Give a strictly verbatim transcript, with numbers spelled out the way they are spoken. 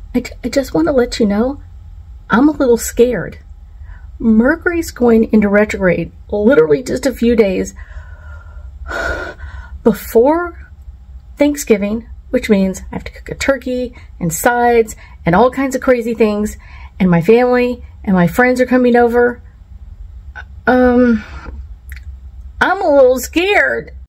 I, I just want to let you know, I'm a little scared. Mercury's going into retrograde literally just a few days before Thanksgiving, which means I have to cook a turkey and sides and all kinds of crazy things, and my family and my friends are coming over. Um, I'm a little scared.